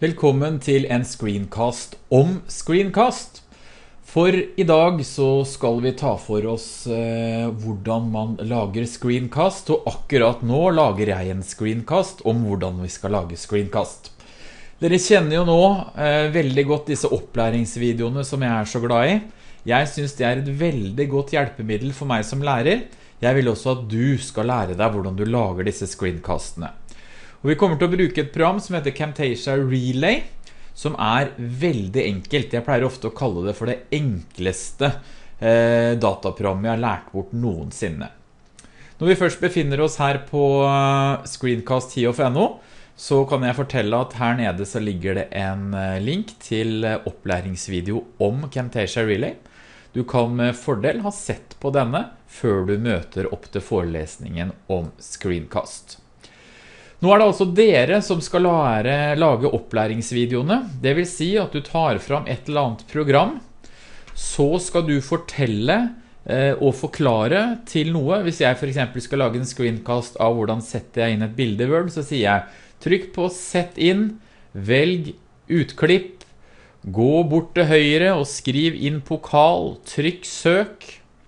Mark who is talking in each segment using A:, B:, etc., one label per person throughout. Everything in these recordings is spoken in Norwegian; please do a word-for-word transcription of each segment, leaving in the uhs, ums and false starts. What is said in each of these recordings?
A: Velkommen til en screencast om screencast. For i dag så skal vi ta for oss eh, hvordan man lager screencast, og akkurat nå lager jeg en screencast om hvordan vi skal lage screencast. Dere kjenner jo nå eh, veldig godt disse opplæringsvideoene som jeg er så glad i. Jeg synes det er et veldig godt hjelpemiddel for meg som lærer. Jeg vil også at du skal lære deg hvordan du lager disse screencastene. Og vi kommer til å bruke et program som heter Camtasia Relay, som er veldig enkelt. Jeg pleier ofte å kalle det for det enkleste eh, dataprogrammet jeg har lært bort noensinne. Når vi først befinner oss her på screencast punkt i punkt no, så kan jeg fortelle at her nede så ligger det en link til opplæringsvideo om Camtasia Relay. Du kan med fordel ha sett på denne før du møter opp til forelesningen om screencast. Nå er det altså dere som skal lære, lage opplæringsvideoene. Det vil si at du tar fram et eller annet program, så skal du fortelle eh, og forklare til noe. Hvis jeg for eksempel skal lage en screencast av hvordan setter jeg inn et bilde i Word, så sier jeg trykk på sett inn, velg utklipp, gå bort til høyre og skriv inn pokal, trykk søk,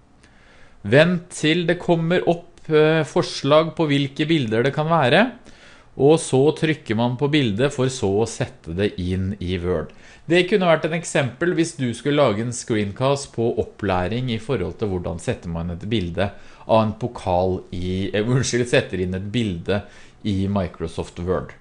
A: vent til det kommer opp eh, forslag på hvilke bilder det kan være, og så trykker man på bildet for så å sette det inn i Word. Det kunne vært en eksempel hvis du skulle lage en screencast på opplæring i forhold til hvordan setter man et bilde av en pokal i, eh, unnskyld, setter inn et bilde i Microsoft Word.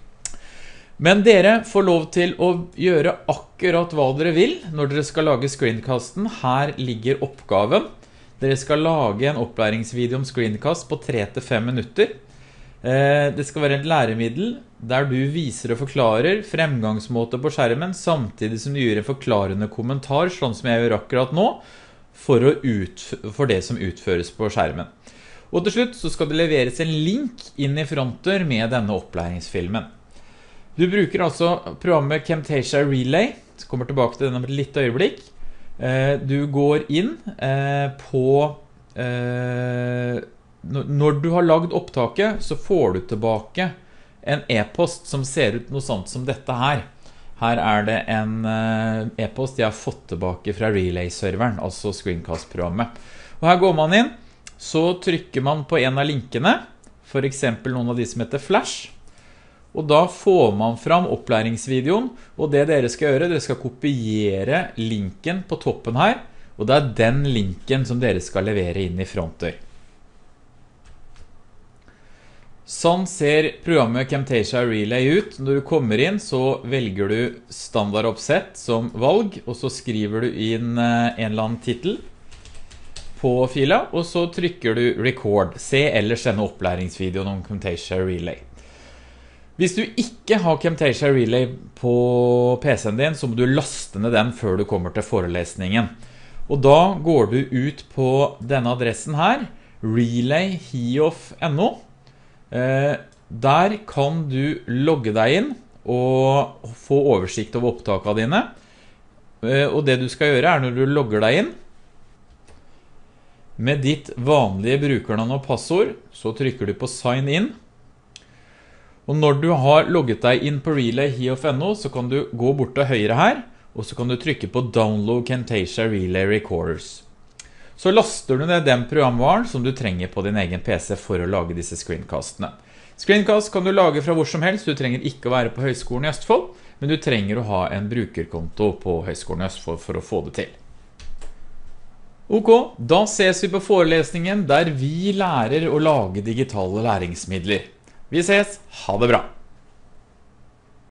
A: Men dere får lov til å gjøre akkurat hva dere vil når dere skal lage screencasten. Her ligger oppgaven. Dere skal lage en opplæringsvideo om screencast på tre til fem minutter. Det skal være et læremiddel der du viser og forklarer fremgangsmåter på skjermen, samtidig som du gjør en forklarende kommentar, sånn som jeg gjør akkurat nå, for, å ut, for det som utføres på skjermen. Og til slutt så skal det leveres en link inn i fronter med denne opplæringsfilmen. Du bruker altså programmet Camtasia Relay, så kommer tilbake til den om et litt øyeblikk. Du går inn på... Når du har lagd opptaket, så får du tilbake en e-post som ser ut noe sånt som dette her. Her er det en e-post jeg har fått tilbake fra Relay-serveren, altså screencast-programmet. Og her går man inn, så trykker man på en av linkene, for eksempel noen av de som heter Flash, og da får man fram opplæringsvideoen, og det dere skal gjøre, dere skal kopiere linken på toppen her, og det er den linken som dere skal levere inn i fronter. Sånn ser programmet Camtasia Relay ut. Når du kommer inn så velger du standardoppsett som valg, og så skriver du inn en eller annen titel på fila, og så trykker du record. Se ellers denne opplæringsvideoen om Camtasia Relay. Hvis du ikke har Camtasia Relay på P C-en din, så må du laste ned den før du kommer til forelesningen. Og da går du ut på denne adressen her, relay punkt i punkt no. Eh, der kan du logge deg inn og få oversikt over opptakene dine. Eh, og det du skal gjøre er når du logger deg inn med ditt vanlige brukernavn og passord, så trykker du på sign in. Og når du har logget deg inn på relay punkt i punkt no, så kan du gå bort til høyre her, og så kan du trykke på download Camtasia Relay Recorders. Så laster du ned den programvaren som du trenger på din egen P C for å lage disse screencastene. Screencast kan du lage fra hvor som helst. Du trenger ikke å være på Høgskolen i Østfold, men du trenger å ha en brukerkonto på Høgskolen i Østfold for å få det til. Ok, da ses vi på forelesningen der vi lærer å lage digitale læringsmidler. Vi ses, ha det bra!